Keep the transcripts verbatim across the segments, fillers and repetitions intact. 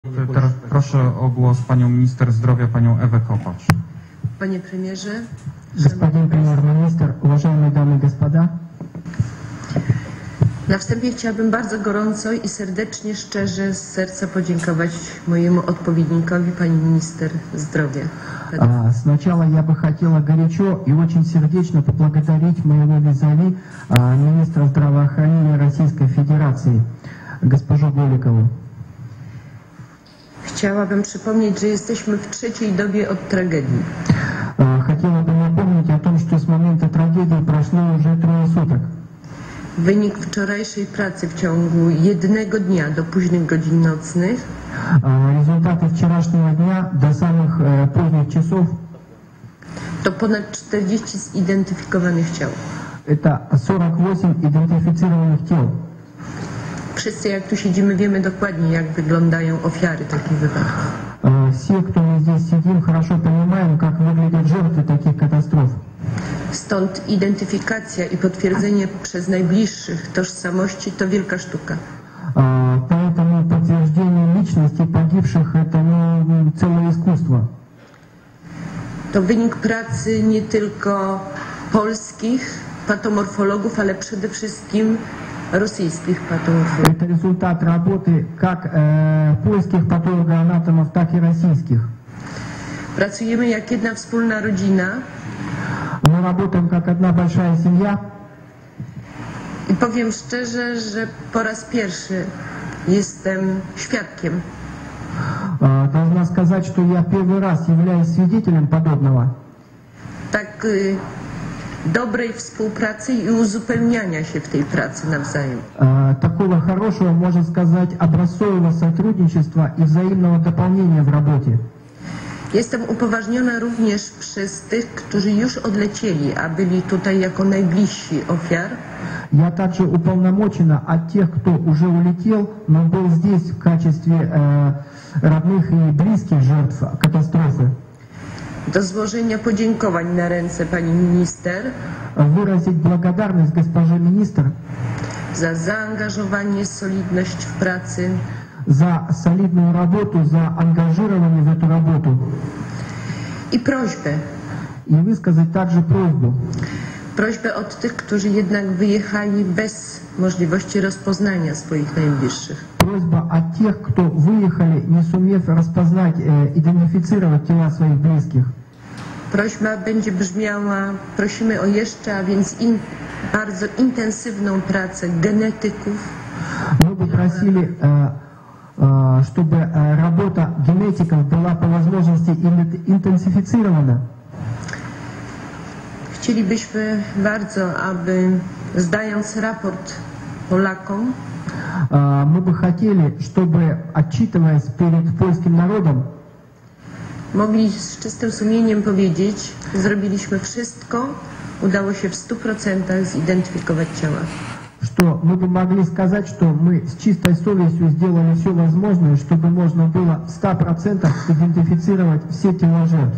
Teraz proszę o głos panią minister zdrowia, panią Ewę Kopacz. Panie premierze, Господин премьер-министр, уважаемые дамы и господа, na wstępie chciałabym bardzo gorąco i serdecznie, szczerze, z serca podziękować mojemu odpowiednikowi, pani minister zdrowia. А, Сначала я бы хотела горячо и очень сердечно поблагодарить моего визави, а, министра здравоохранения Российской Федерации, госпожу Голикову. Chciałabym przypomnieć, że jesteśmy w trzeciej dobie od tragedii. А, Хотела бы напомнить о том, что с момента трагедии прошло уже трое суток. Wynik wczorajszej pracy w ciągu jednego dnia do późnych godzin nocnych А, Результаты вчерашнего дня до самых э, поздних часов to ponad czterdzieści zidentyfikowanych ciał. это сорок восемь идентифицированных тел. Wszyscy, jak tu siedzimy, wiemy dokładnie, jak wyglądają ofiary takich wypadków. А, Все, кто мы здесь сидим, хорошо понимаем, как выглядят жертвы таких катастроф. Stąd identyfikacja i potwierdzenie przez najbliższych tożsamości to wielka sztuka. А, Поэтому подтверждение личности погибших — это ну, целое искусство. To wynik pracy nie tylko polskich patomorfologów, ale przede wszystkim rosyjskich patomorfologów. Это результат работы как э, польских патологоанатомов, так и российских. Pracujemy jak jedna wspólna rodzina Мы работаем как одна большая семья. i powiem szczerze, że po raz pierwszy jestem świadkiem А, Должна сказать, что я первый раз являюсь свидетелем подобного. tak y, dobrej współpracy i uzupełniania się w tej pracy nawzajem. А, Такого хорошего, можно сказать, образцового сотрудничества и взаимного дополнения в работе. Jestem upoważniona również przez tych, którzy już odlecieli, a byli tutaj jako najbliżsi ofiar, Я также уполномочена от тех, кто уже улетел, но был здесь в качестве э, родных и близких жертв катастрофы, do złożenia podziękowań na ręce pani minister выразить благодарность госпоже министр za zaangażowanie, solidność w pracy за солидную работу, за ангажирование в эту работу. i prośbę. И высказать также просьбу. Prośbę od tych, którzy jednak wyjechali bez możliwości rozpoznania swoich najbliższych. Просьба от тех, кто выехали, не сумев распознать, э, идентифицировать тела своих близких. Prośba będzie brzmiała, prosimy o jeszcze, a więc in, bardzo intensywną pracę genetyków, Мы бы просили, э, э, чтобы э, работа генетиков была по возможности интенсифицирована. Chcielibyśmy bardzo, aby zdając raport Polakom, Э, Мы бы хотели, чтобы, отчитываясь перед польским народом, mogli z czystym sumieniem powiedzieć, zrobiliśmy wszystko, udało się w stu procentach zidentyfikować ciała. что мы бы могли сказать, что мы с чистой совестью сделали все возможное, чтобы можно было в ста процентах идентифицировать все тела жертв.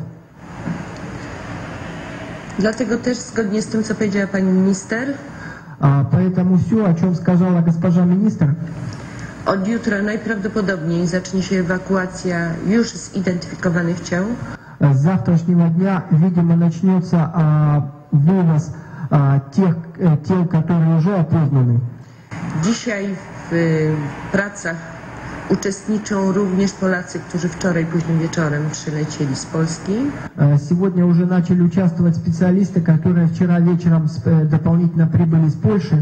Dlatego też zgodnie z tym, co powiedziała pani minister, А, Поэтому все, о чем сказала госпожа министр, od jutra najprawdopodobniej zacznie się ewakuacja już zidentyfikowanych ciał. с завтрашнего дня, видимо, начнется а, вывоз а, тех э, тел, которые уже опознаны. Dzisiaj w y, pracach uczestniczą również Polacy, którzy wczoraj późnym wieczorem przylecieli z Polski. Э, Сегодня уже начали участвовать специалисты, которые вчера вечером с- э, дополнительно прибыли с Польши.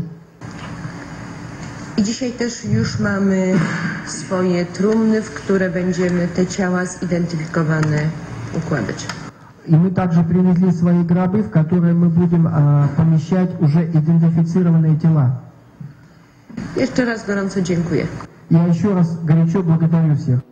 I dzisiaj też już mamy swoje trumny, w które będziemy te ciała zidentyfikowane układać. И мы также привезли свои гробы, в которые мы будем а, помещать уже идентифицированные тела. Jeszcze raz gorąco dziękuję. Я еще раз горячо благодарю всех.